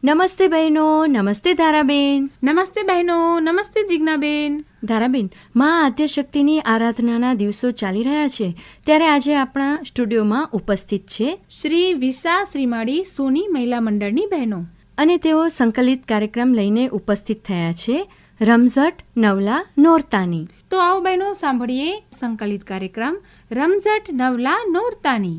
નમસ્તે બહેનો, નમસ્તે ધારાબેન. નમસ્તે બહેનો, નમસ્તે જિજ્ઞાબેન. ધારાબેન, મા આદ્યશક્તિની આરાધનાના દિવસો ચાલી રહ્યા છે, ત્યારે આજે આપણા સ્ટુડિયોમાં ઉપસ્થિત છે શ્રી વિસા શ્રીમાળી સોની મહિલા મંડળની બહેનો, અને તેઓ સંકલિત કાર્યક્રમ લઈને ઉપસ્થિત થયા છે રમઝટ નવલા નોરતાની. તો આવો બહેનો સાંભળીએ સંકલિત કાર્યક્રમ રમઝટ નવલા નોરતાની.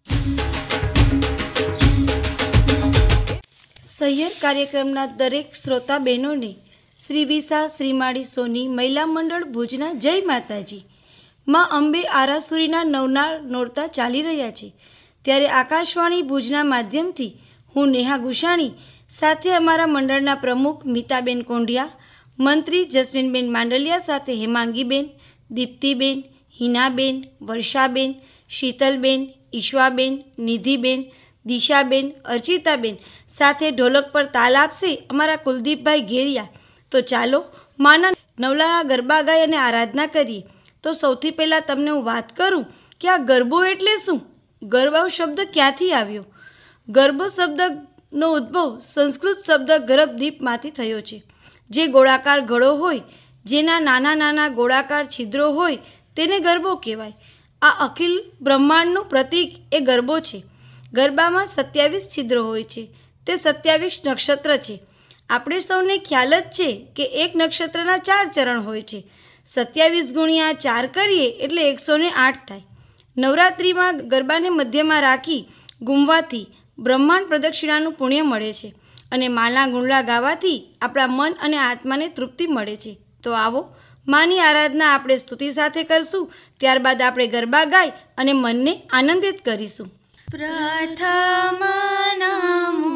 સહિયર કાર્યક્રમના દરેક શ્રોતા બહેનોને શ્રી વિસા શ્રીમાળી સોની મહિલા મંડળ ભુજના જય માતાજી. માં અંબે આરાસુરીના નવના નોરતા ચાલી રહ્યા છે, ત્યારે આકાશવાણી ભુજના માધ્યમથી હું નેહા ગુશાણી સાથે અમારા મંડળના પ્રમુખ મિતાબેન કોંઢિયા, મંત્રી જસ્મીનબેન માંડલિયા સાથે હેમાંગીબેન, દીપ્તિબેન, હિનાબેન, વર્ષાબેન, શીતલબેન, ઈશ્વાબેન, નિધિબેન, દિશાબેન, અર્ચિતાબેન સાથે ઢોલક પર તાલ આપશે અમારા કુલદીપભાઈ ઘેરિયા. તો ચાલો માના નવલાના ગરબા ગાઈ અને આરાધના કરીએ. તો સૌથી પહેલાં તમને હું વાત કરું કે આ ગરબો એટલે શું? ગરબા શબ્દ ક્યાંથી આવ્યો? ગરબો શબ્દનો ઉદ્ભવ સંસ્કૃત શબ્દ ગર્ભદીપમાંથી થયો છે, જે ગોળાકાર ઘડો હોય, જેના નાના નાના ગોળાકાર છિદ્રો હોય તેને ગરબો કહેવાય. આ અખિલ બ્રહ્માંડનું પ્રતીક એ ગરબો છે. ગરબામાં 27 છિદ્રો હોય છે, તે 27 નક્ષત્ર છે. આપણે સૌને ખ્યાલ જ છે કે એક નક્ષત્રના 4 ચરણ હોય છે. 27 ગુણ્યા 4 કરીએ એટલે 108 થાય. નવરાત્રિમાં ગરબાને મધ્યમાં રાખી ગુમવાથી બ્રહ્માંડ પ્રદક્ષિણાનું પુણ્ય મળે છે, અને માના ગુણલા ગાવાથી આપણા મન અને આત્માને તૃપ્તિ મળે છે. તો આવો માની આરાધના આપણે સ્તુતિ સાથે કરશું, ત્યારબાદ આપણે ગરબા ગાઈ અને મનને આનંદિત કરીશું. પ્રથમ નમો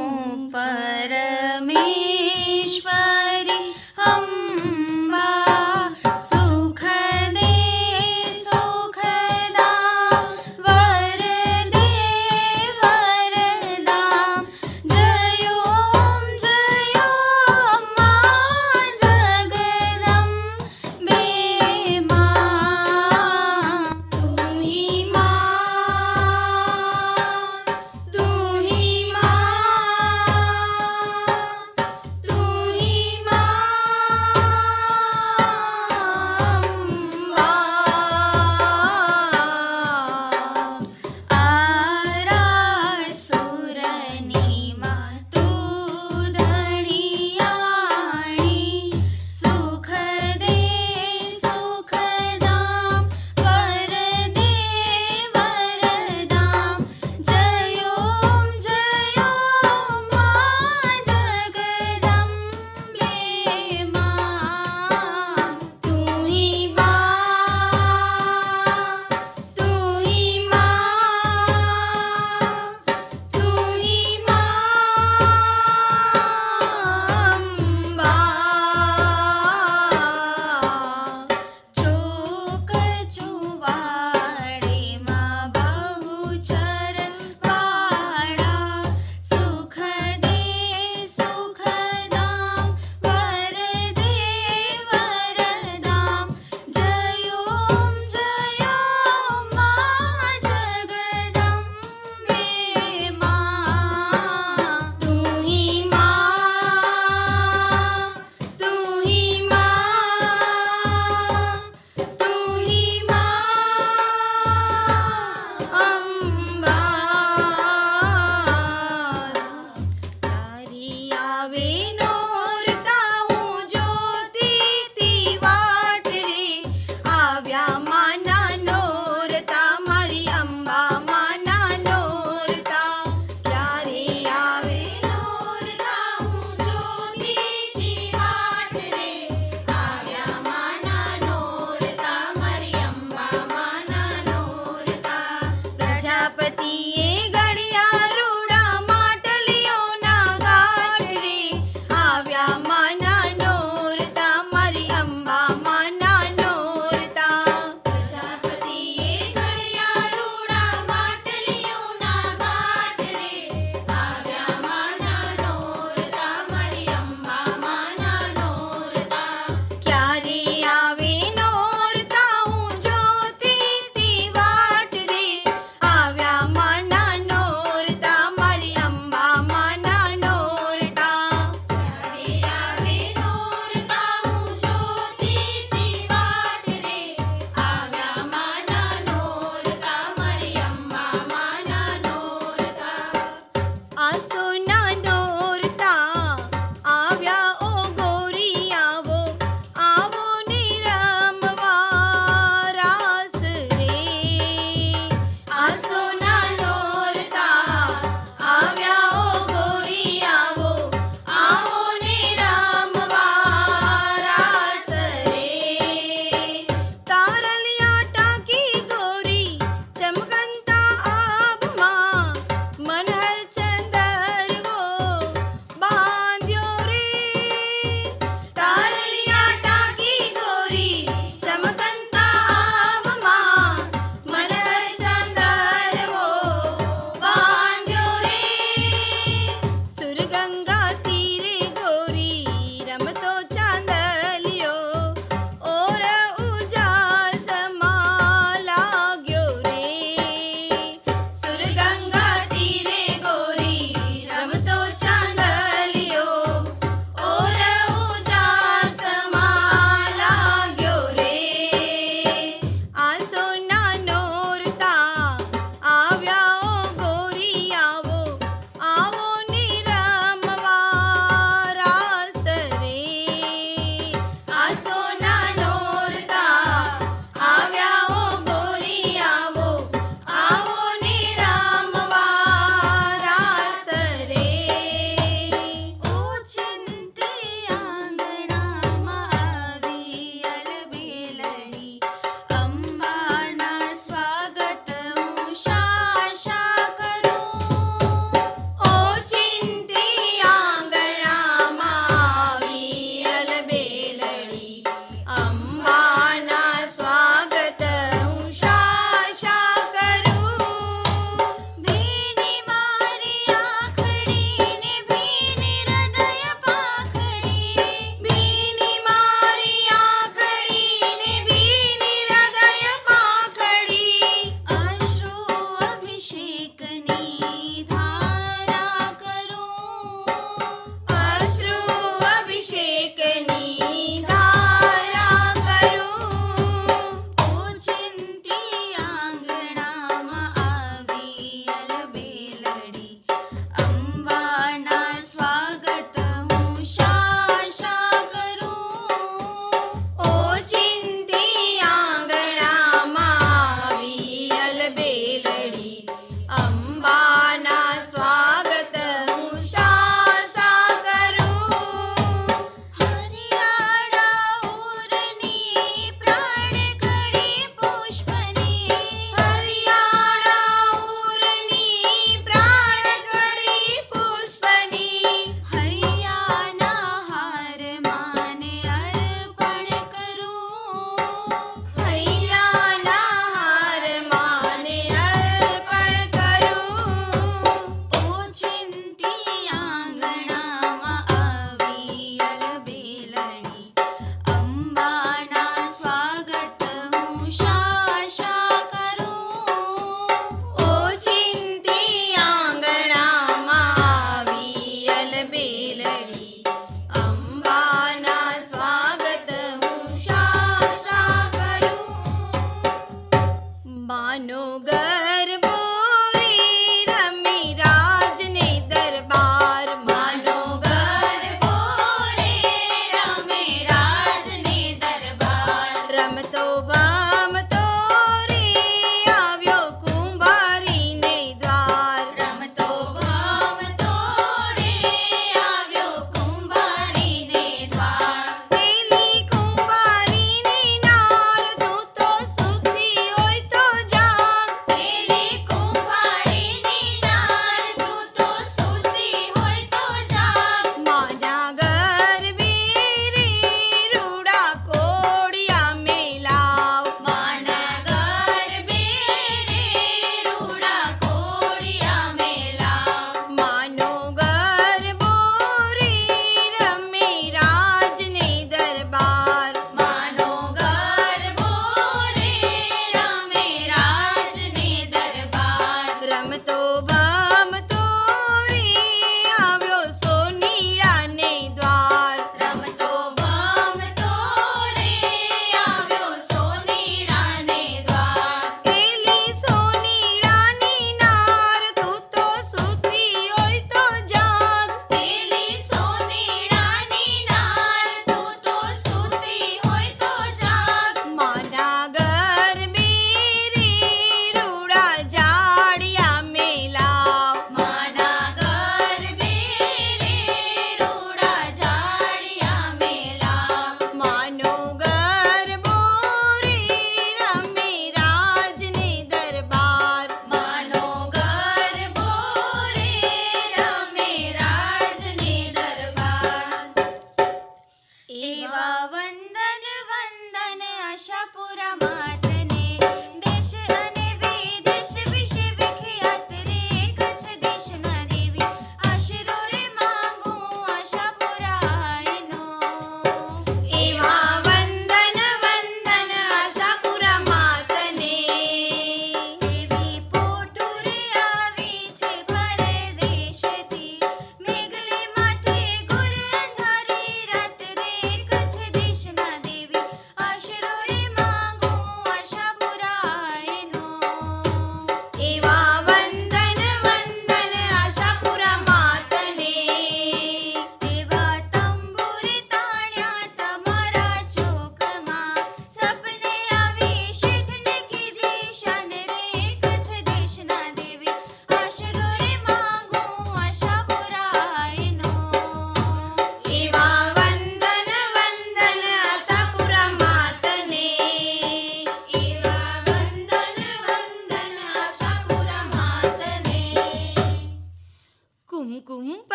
પરમેશ્વરી અંબા સુખદે સુખદામ વરદે વરદામ જયો મા જગદંબે મા તુમી મા તુહી મા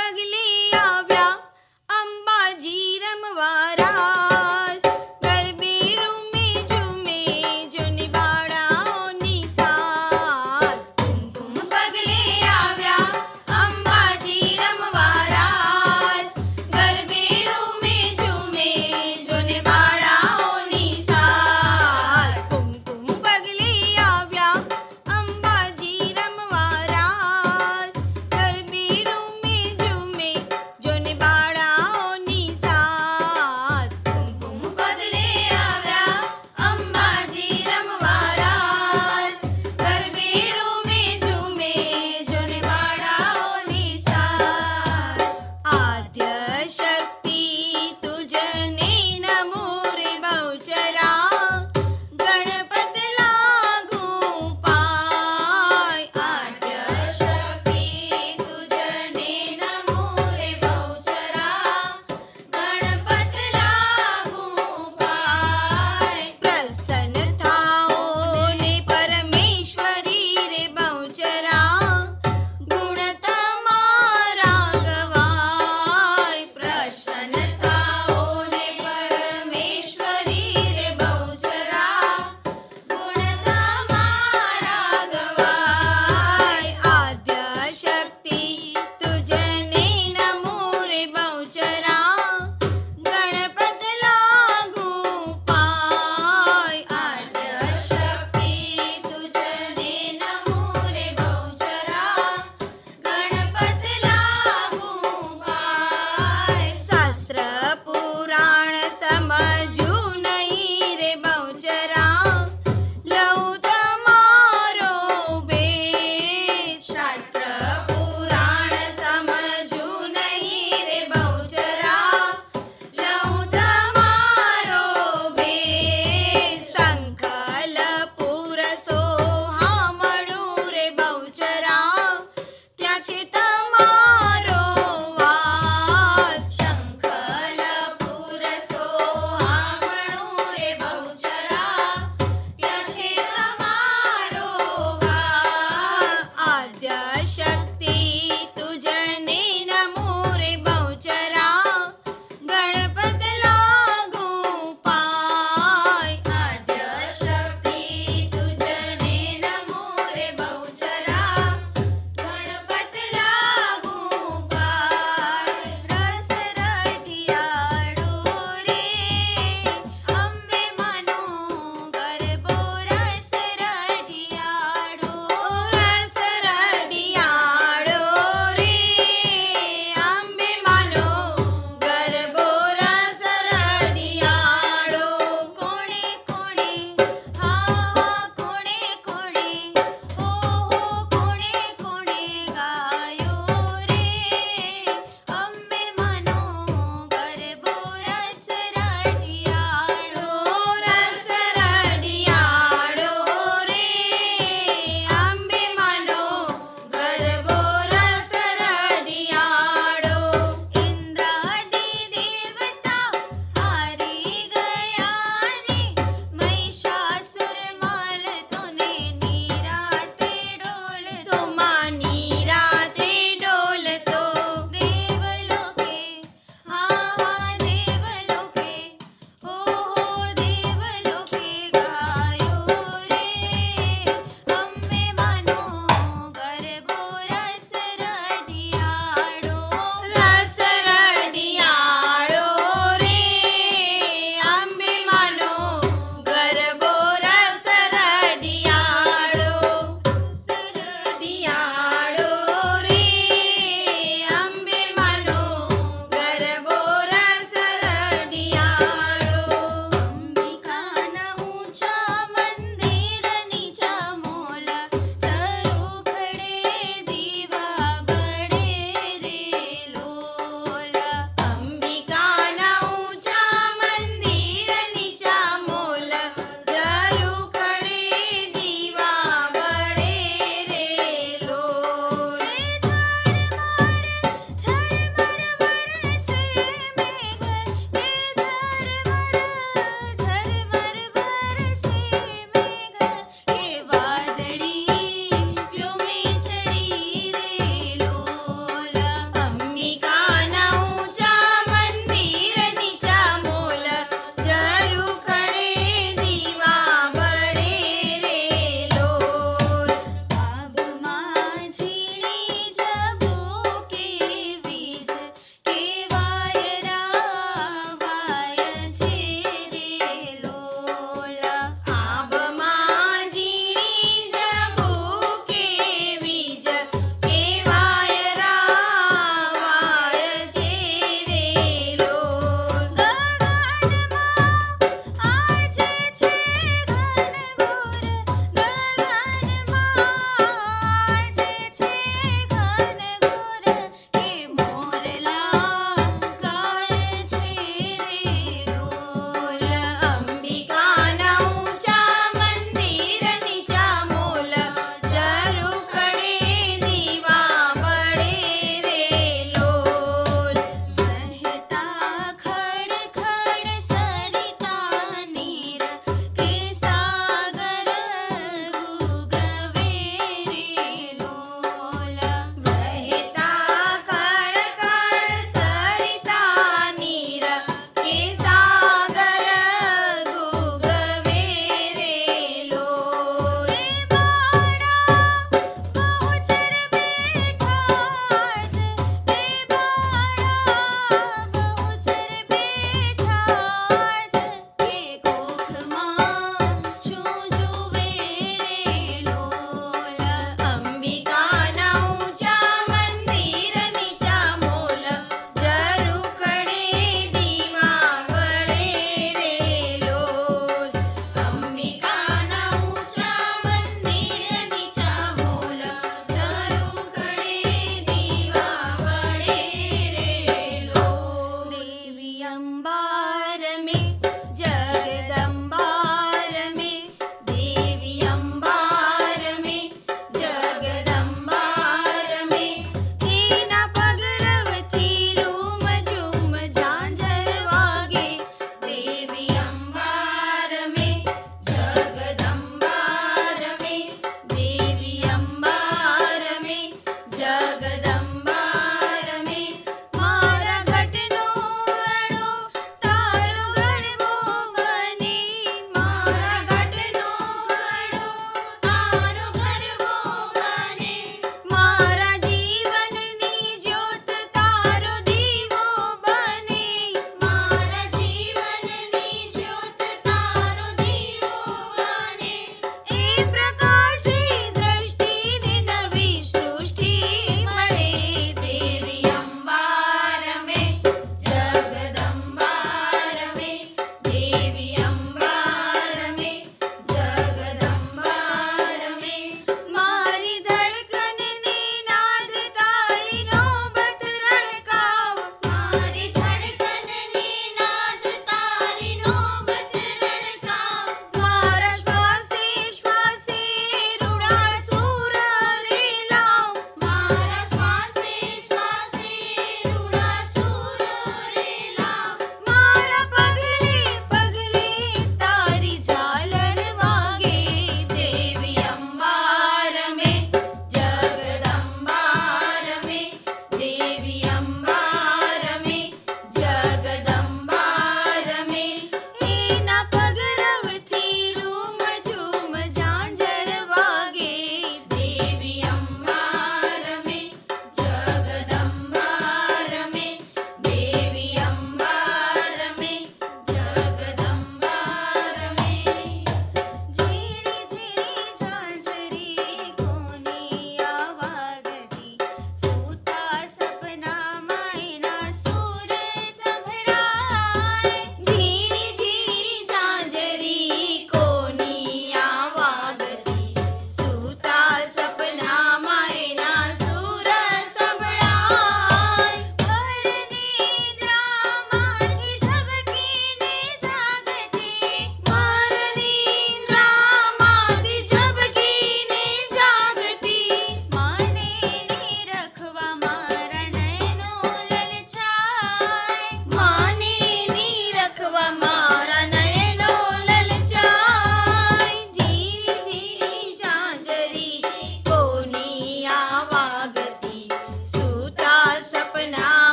પગલે આવ્યા અંબાજી રમવા રાસ. ગરબે રૂમે ઝૂમે જોને બાળાઓની સાથ. કુમકુમ પગલે આવ્યા અંબાજી રમવા રાસ. ગરબે રૂમે ઝૂમે જોને બાળાઓની સાથ. કુમકુમ પગલે આવ્યા અંબાજી રમવા રાસ. ગરબે રૂમે ઝૂમે જોને બાળાઓની સાથ.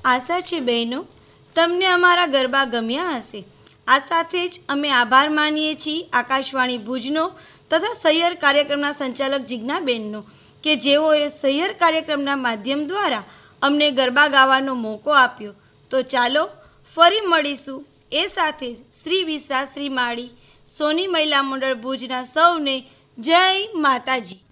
આશા છે બહેનો તમને અમારા ગરબા ગમ્યા હશે. આ સાથે જ અમે આભાર માનીએ છીએ આકાશવાણી ભુજનો તથા સહિયર કાર્યક્રમના સંચાલક જિજ્ઞાબેનનો કે જેઓએ સહિયર કાર્યક્રમના માધ્યમ દ્વારા અમને ગરબા ગાવાનો મોકો આપ્યો. તો ચાલો ફરી મળીશું. એ સાથે જ શ્રી વિસા શ્રી માળી સોની મહિલા મંડળ ભુજના સૌને જય માતાજી.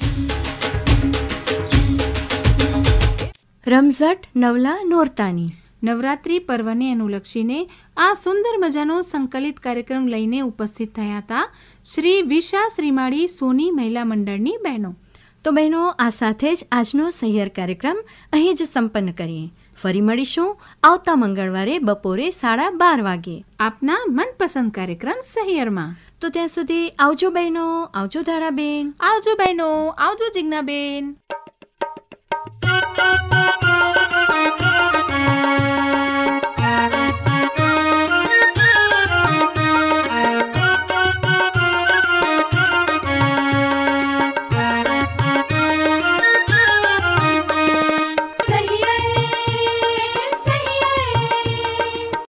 રમઝટ નવલા નોરતાની નવરાત્રિ પર્વને અનુલક્ષીને આ સુંદર મજાનો સંકલિત કાર્યક્રમ લઈને ઉપસ્થિત થયા હતા શ્રી વિશા શ્રીમાળી સોની મહિલા મંડળની બહેનો. તો બહેનો, આ સાથે જ આજનો સહિયર કાર્યક્રમ અહીં જ સંપન્ન કરીએ. ફરી મળીશું આવતા મંગળવારે બપોરે 12:30 વાગે આપના મનપસંદ કાર્યક્રમ સહિયરમાં. તો ત્યાં સુધી આવજો બહેનો, આવજો ધારાબેન, આવજો બહેનો, આવજો જિજ્ઞાબેન.